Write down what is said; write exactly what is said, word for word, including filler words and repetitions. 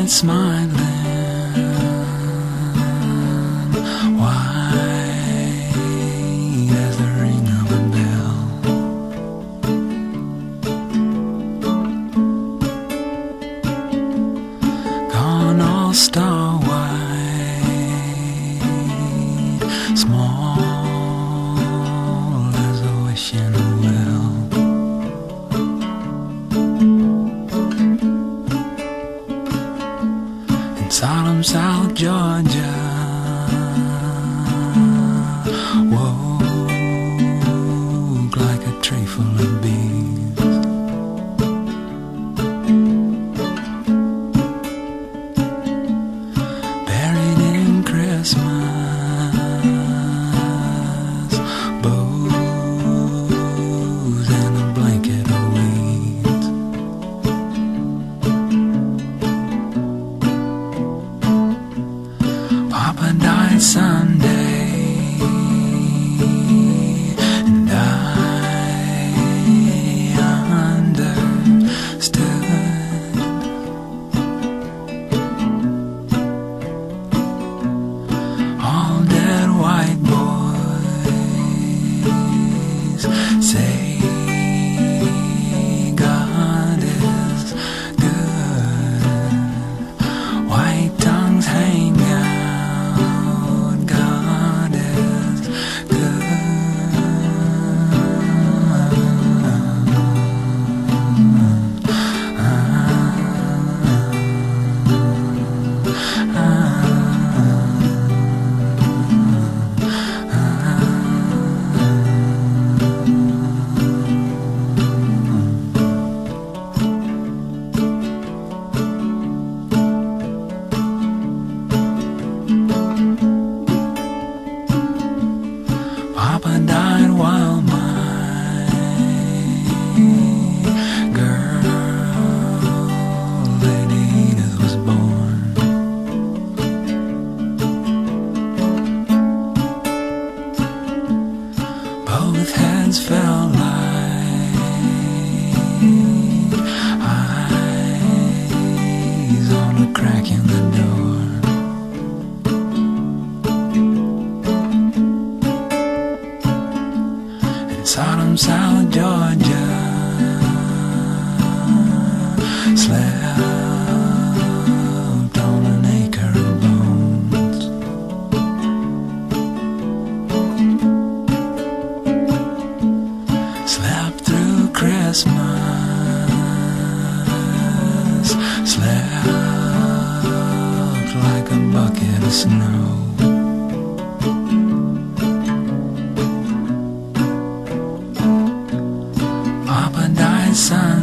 died smiling, white as the ring of a bell. Gone all star white, small as a wish in a well. Solemn South Georgia, woke like a tree full of bees. Buried in Christmas, bows and a blanket of weeds. Papa died Sunday, and I understood. All dead white boys say God is good. White tongues hang out. Papa died while my girl, Lady Edith, was born. Both heads fell light, eyes on a crack in the door. Solemn South Georgia, slept on an acre of bones. Slept through Christmas, slept like a bucket of snow. Papa died Sunday.